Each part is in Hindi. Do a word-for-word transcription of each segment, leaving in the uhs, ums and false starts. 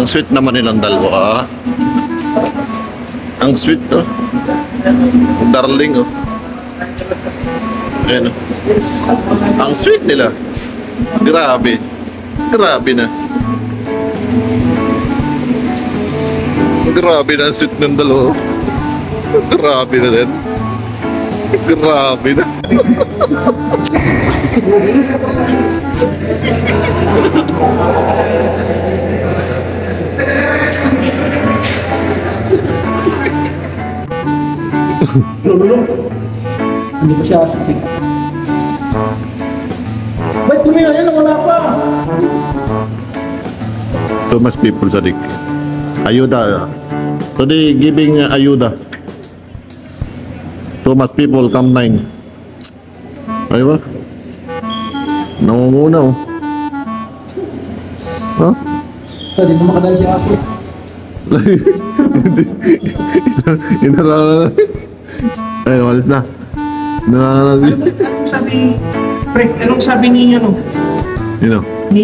Ang sweet naman nilang dalawa. Ang sweet, oh. Darling, oh. Ayan, oh. Ang sweet nila. Grabe. Grabe na. Grabe na ang sweet ng dalawa. Grabe na din. Grabe na. Lululong. Hindi ko siya asaktik. Ba't tumira yan? Wala pa. Too much people, Sadiq. Ayuda. Today, giving uh, ayuda. Too much people, come nine. Ay ba? Nangunguna, oh. Ha? Hindi mo makadali si Afro. Inarangan na. Ay, walis na. Inarangan na siya. Anong sabi, pre, anong sabi ni, ano, You know, ni,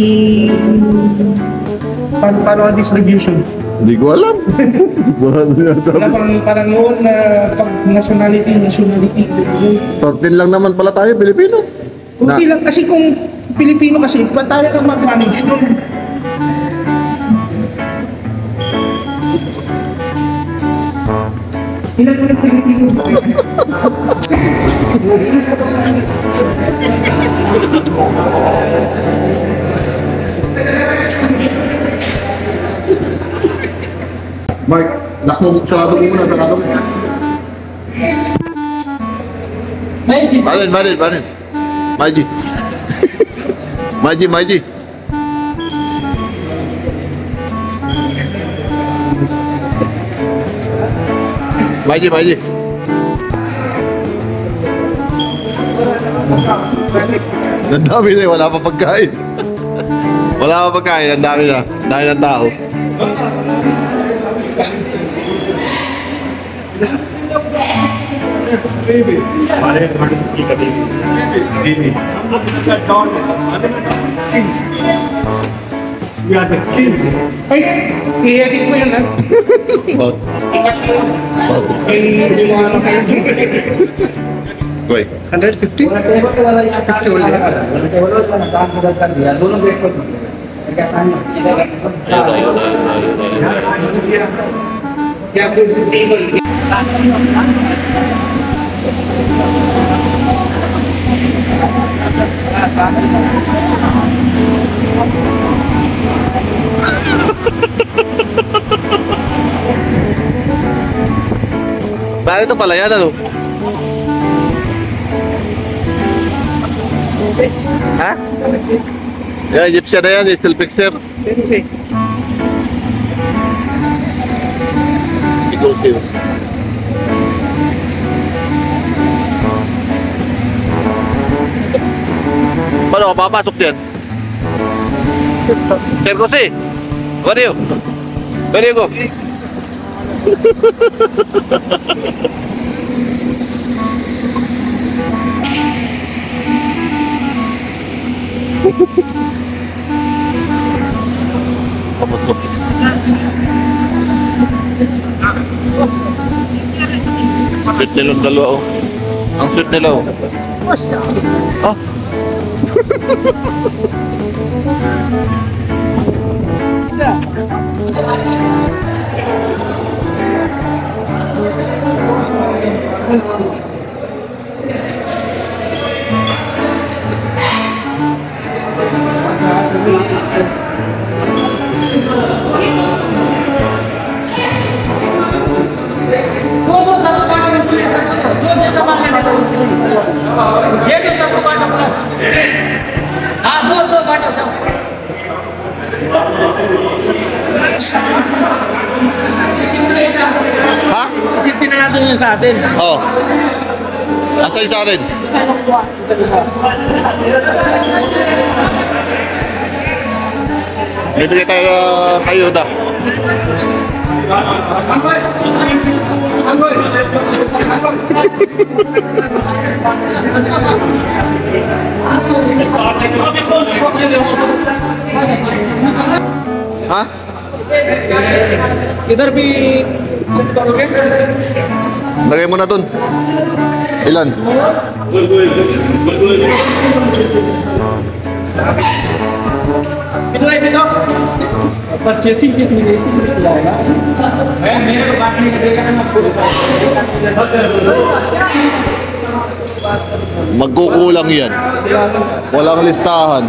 paano, paano ang distribution? hindi ko alam. Wala na yata. Wala parang, parang noon na pag nationality, nationality. thirteen lang naman pala tayo, Pilipino. Kunti lang, kasi kung Pilipino kasi, pa tayo nang mag-manage nun. Ilan mo ng Pilipino sa Mark, naku, sarado mo muna, sarado mo. May jeep. Marin, Marin, Marin. Maji. Maji, Maji. Maji, Maji. Ang dami na, wala pa pagkain. Wala pa pagkain, ang dami na. Ang dami ng tao. Ay, i-edit mo yan, ha? Bot. Ay, hindi mo ano kayo. Wait. one fifty? Wala sa iba, wala yung fifty wala. Wala sa wala sa nagkakagulat ka diyan. Doon ang record mo. Nagkakaano. Kaya kung table. Bakit ito pala yan, ano? Ha? Yan, Egyptian na yan, still fixer. Exclusive. Paano ka papasok dyan? Sir Jose, where are you? Where do you go? Kamusta? Sweet nilang dalawa, oh. Ang sweet nila, oh. Ah. Ha? Isipin na natin yun sa atin. Oo. Asa yung sa atin? Bibigay tayo ng ayuda. Angkoy! Angkoy! Ha? इधर भी check करोगे? Lagay mo na dun. Ilan? कितना है बेटा? परचेसिंग की फिनिशिंग में किया है ना? मैं मेरे को बात नहीं करेगा ना आपको। Magkukulang yan. Walang listahan.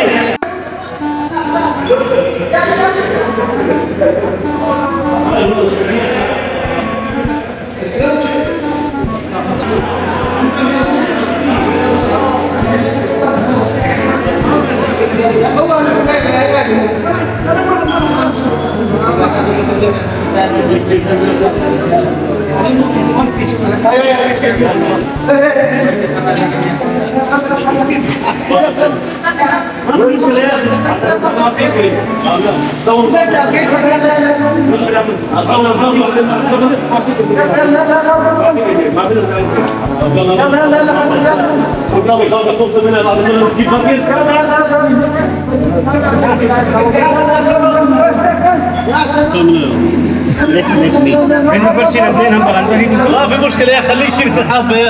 انه فرشي الاثنين هم غلطانين. ما في مشكله يا خليه يشيل الترحاب يا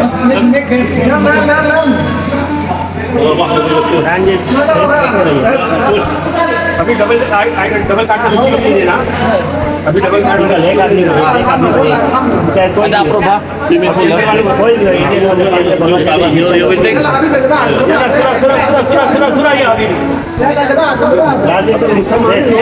अभी डबल डबल काट का रिसीव नहीं देना अभी डबल काट का लेगा नहीं एक आदमी चाहे कोई Ada approve ha? Swimming pool ha? कोई नहीं You, you will take? सुरा सुरा सुरा सुरा सुरा सुरा ये अभी राजी तो मुसम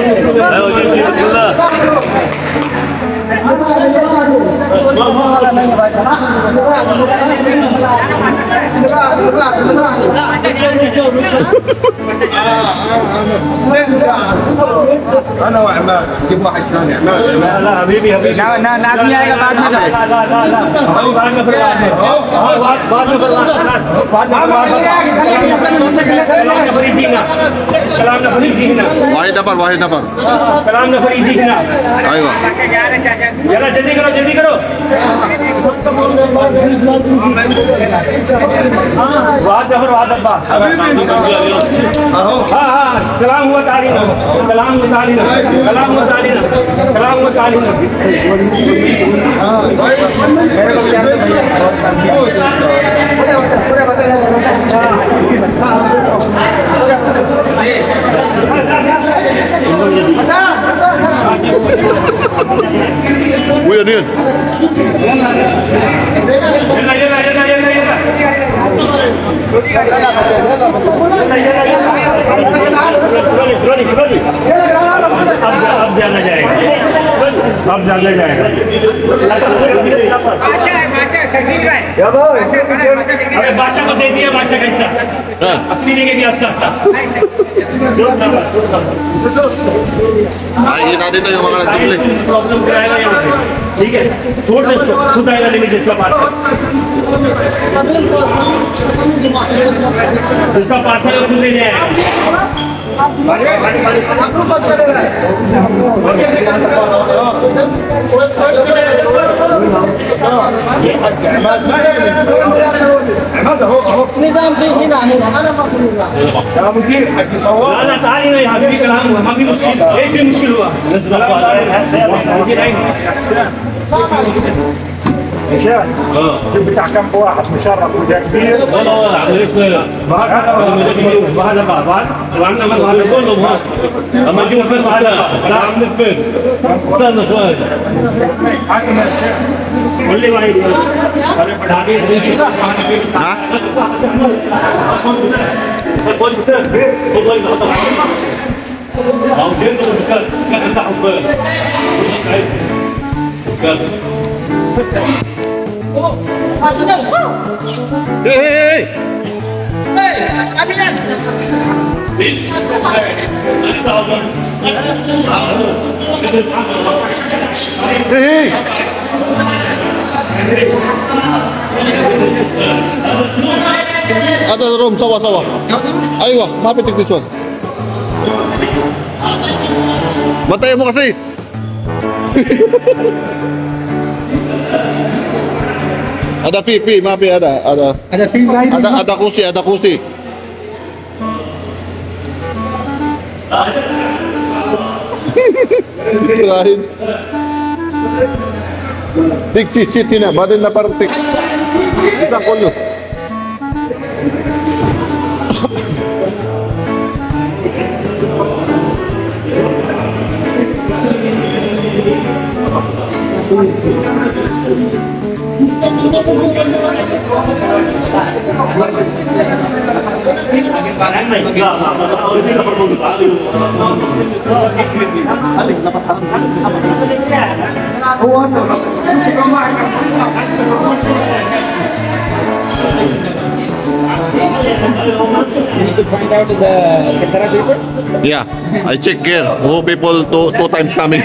انا وعماد جيب واحد ثاني عماد لا لا حبيبي حبيبي ना ना नाक नहीं आएगा बाद में لا لا لا لا बाद में फिर बाद में बाद में बाद में फरीदीना कलाम ना फरीदीना Wahid napar, wahid napar. कलाम ना फरीदीना Aywa. जरा जल्दी करो जल्दी करो वाद जफर वाद अब्बा Aho. हाँ हाँ कलाम हुआ तालीना कलाम हुआ तालीना कलाम हुआ तालीना कलाम हुआ तालीना Uy, ano yun? يلا يلا يلا يلا يلا रोनी रोनी अब अब जाना जाएगा अब जाना जाएगा अरे बादशाह को दे दिया बादशाह कैसा असली लेके गया उसका Nakikita dito yung mga nagtubli. Problem कराएगा यहाँ से ठीक है छोड़ दे इसको खुद आएगा लेने जिसका पार्सल जिसका पार्सल है खुद लेने आएगा لا لا تعالي ना यहाँ भी कलाम हुआ अभी मुश्किल एक भी मुश्किल हुआ بتاع كم واحد مشرف وده كبير لا لا لا عمليش لا وهذا بعض وعندنا هذا كلهم هذا اما نجيب الفيلم هذا لا عم الفيلم استنى شوي قول لي واحد अरे पढ़ा दे Ha? او جيب كان كان تحت Hey, hey, hey! Hey, hey! Ada room, sawa, sawa. Aywa, mapitik this one. Batayan mo kasi. Ada pipi, mapi ada, ada. Ada pin lain. Ada ada kusi, ada kusi. Sirahin. Big city na, badin na parang tik. Isang kulo. Yeah, I check here. Who people two two times coming.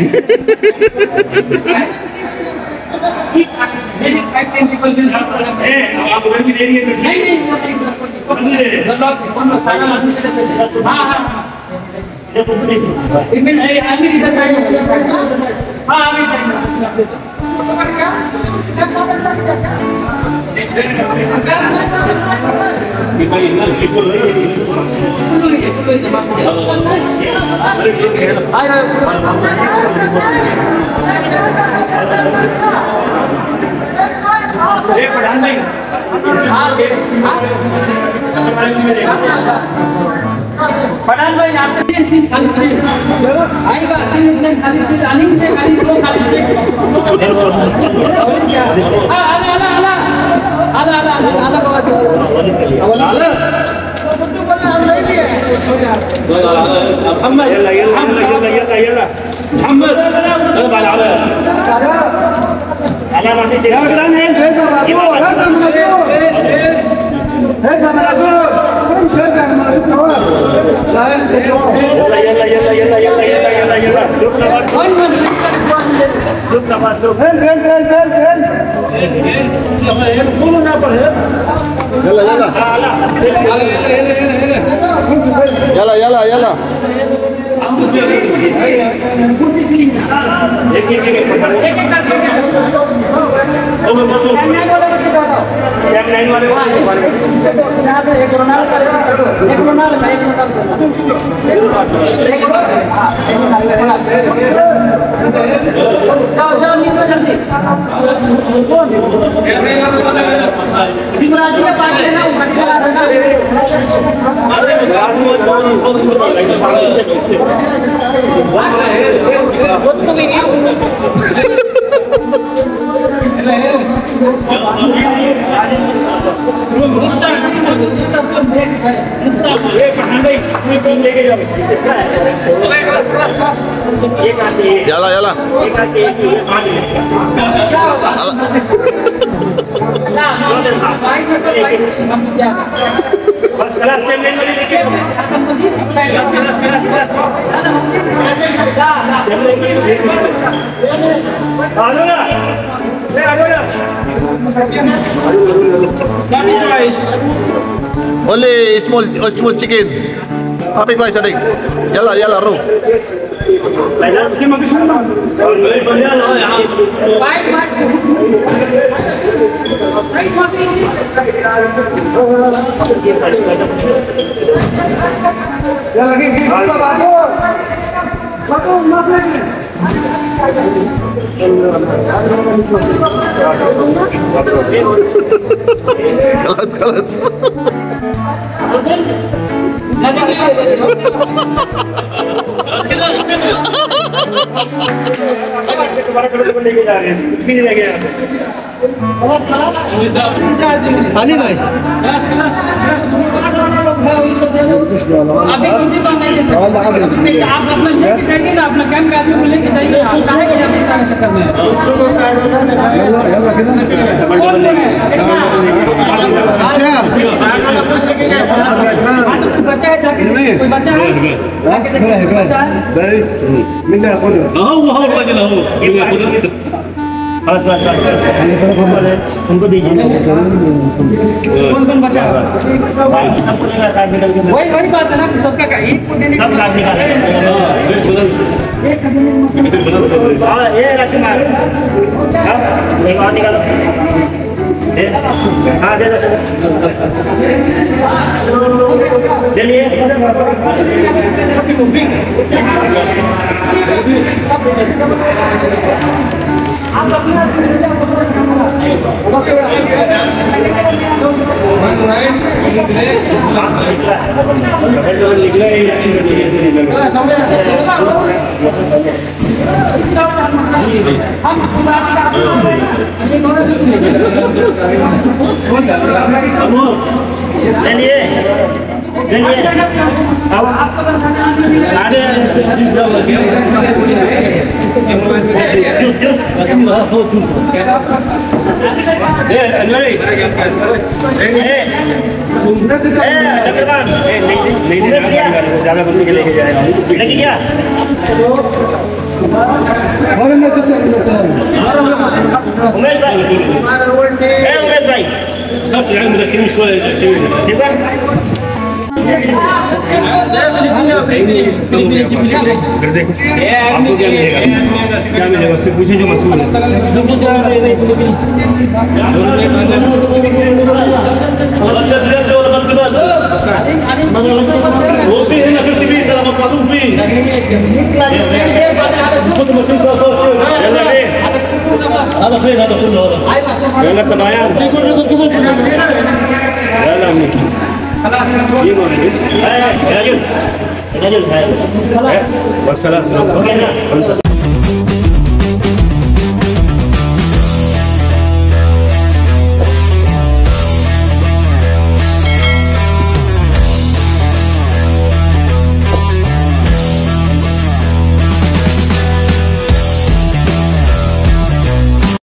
Pathan भाई आपके लिए सीट खाली है आएगा सीट नहीं खाली सीट आनी से खाली दो खाली से हां आला आला आला आला आला आला बाबा आला आला तो बोलना हम नहीं है محمد يلا يلا يلا يلا يلا محمد يلا بعد على على ما تيجي يا جدعان هين فين بابا هذا من الزور هين من الزور فين من الزور سواء يلا يلا يلا يلا يلا يلا يلا يلا شوف نواز شوف نواز شوف هين هين هين هين هين قولوا نابل يلا يلا يلا يلا يلا एक लाइन वाले एक रोनाल एक रोनाल एक जाओ जाओ नीचे जल्दी जिमराजी के पास है ना वो बड़ी वाला रहना वो तो भी नहीं Yalla yalla. बस क्लास टाइम नहीं वाली लेके क्लास क्लास क्लास क्लास आलो ना ले आलो ना Only small small chicken. Happy guys, adik. Yalla yalla ro. पहला कि मैं किसी ना बढ़िया लो यहां बाइक बाइक राइट माफी Ya lagi kita bago. Bago maaf. Kelas kelas. Nanti तुम्हारा कलर को लेके जा रहे हैं कुछ भी नहीं रह गया अली भाई अभी किसी को नहीं दे सकते आप अपना लेके जाइए ना अपना कैंप आदमी को लेके जाइए आप काहे के अपने काम से करना है बचा है जाके कोई बचा है Minna yakhudha. هو هو الراجل اهو اللي ياخذ خلاص خلاص उनको दीजिए कौन कौन बचा वही वही बात है ना सबका का एक को देने सब लाभ निकाले हाँ ये राजकुमार एक और निकालो हाँ दे दो चलिए निकला चलिए चलिए अब आगे ज्यादा बंदी के लेके जाएगा लगी क्या उमेश भाई उमेश भाई सब से मुदक्किर शويه ठीक है आपको क्या मिलेगा क्या मिलेगा उससे पूछे जो मशहूर है वो भी है ना फिफ्टी बीस सलाम मालूम भी खुद मशहूर का يلا ليه هذا فين هذا كله هذا يلا تبايع يلا امي جيبوا يا رجل يا رجل بس خلاص